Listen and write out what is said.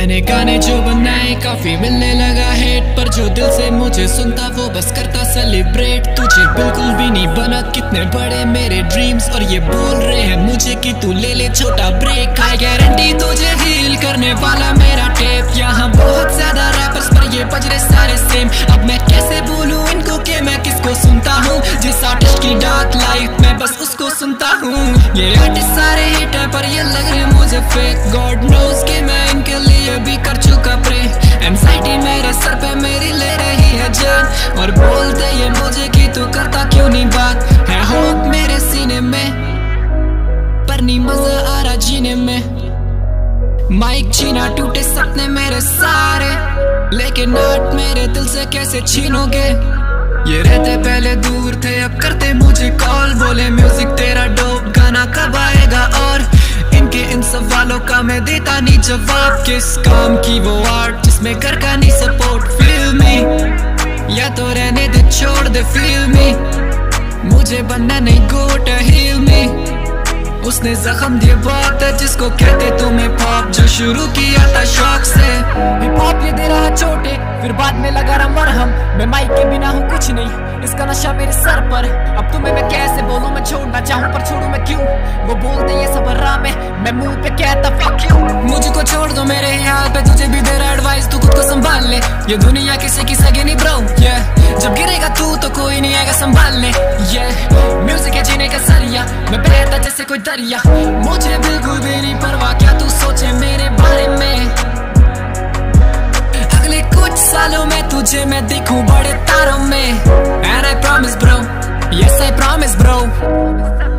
मैंने गाने जो बनाए काफी मिलने लगा हेट, पर जो दिल से मुझे सुनता वो बस करता सेलिब्रेट। तुझे बिल्कुल भी नहीं बना कितने बड़े मेरे ड्रीम्स, और ये बोल रहे हैं मुझे कि तू ले ले छोटा ब्रेक। आई गारंटी तुझे हील करने वाला मेरा टेप। यहाँ बहुत ज्यादा रैपर्स पर ये बज रहे सारे सेम। अब मैं कैसे बोलूं इनको कि मैं किसको सुनता हूँ। जिस आर्टिस्ट की डार्क लाइफ मैं बस उसको सुनता हूँ। ये आर्टिस्ट सारे हिट है पर ये लग रहे मुझे फेक। गॉड नोज कि मैं इनके लिए भी कर चुका प्रे। एंजाइटी मेरे सर पे मेरी ले रही है जान, और बोलते ये मुझे कि तू करता क्यों नहीं बात। है होप मेरे सीने में पर नहीं मजा आ रहा जीने में। माइक छीना टूटे सपने मेरे सारे, लेकिन आर्ट मेरे दिल से कैसे छीनोगे। ये रहते पहले दूर थे अब करते मुझे कॉल। बोले म्यूजिक तेरा डोप गाना कब आएगा, और इनके इन सवालों का मैं देता नहीं जवाब। किस काम की वो आर्ट जिसमें घर का नहीं सपोर्ट। फील मी या तो रहने दे छोड़ दे फील मी। मुझे बनना नहीं गोट हील मी। उसने जख्म दिए बहुत है जिसको कहते तुम्हें पॉप, जो शुरू किया था शौक से। हिप हॉप ये दे रहा छोटे फिर बाद में लगा रहा मरहम। मैं माइक के बिना हूँ कुछ नहीं, इसका नशा मेरे सर पर। अब तुम्हें मैं कैसे बोलूं मैं छोड़ना चाहूँ पर छोड़ू मैं क्यों। वो बोलते ये सब आराम है मैं मुंह पे कहता फक यू। मुझको छोड़ दो मेरे ही हाल पे, तुझे भी दे रहा एडवाइस तू खुद को संभाल ले। ये दुनिया किसी की सगी नहीं ब्रो। जब गिरेगा तू तो कोई नहीं आएगा संभालने। म्यूजिक है जीने का सरिया, मैं बहता जैसे कोई दरिया। मुझे बिल्कुल भी नहीं परवाह क्या तू सोचे मेरे बारे में। अगले कुछ सालों में तुझे मैं दिखूं बड़े तारों में। And I promise bro, yes I promise bro।